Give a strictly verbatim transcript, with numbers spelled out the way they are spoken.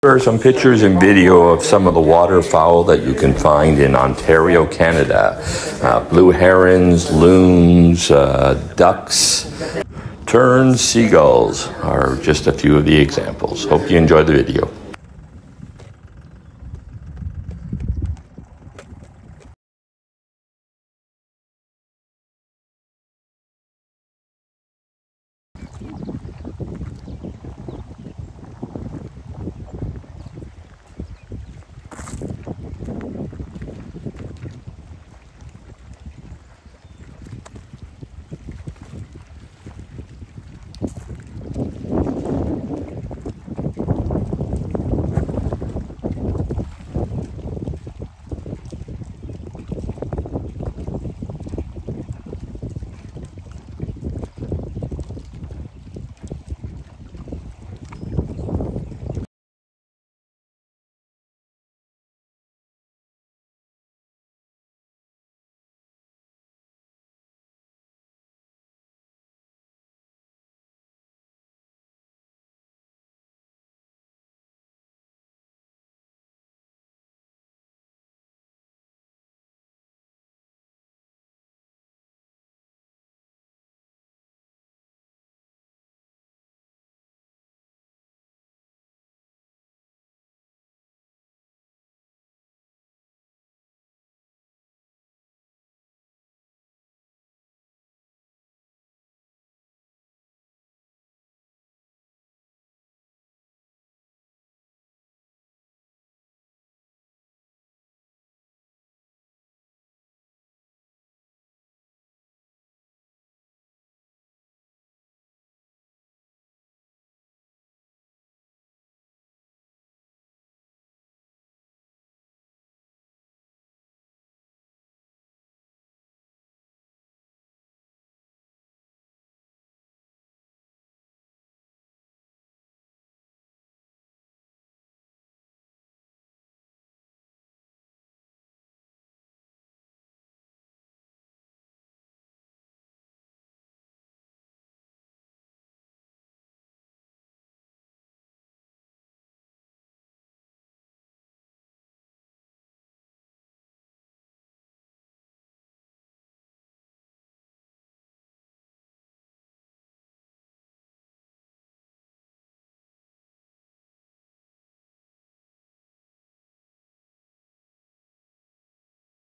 Here are some pictures and video of some of the waterfowl that you can find in Ontario, Canada. Uh, blue herons, loons, uh, ducks, terns, seagulls are just a few of the examples. Hope you enjoyed the video.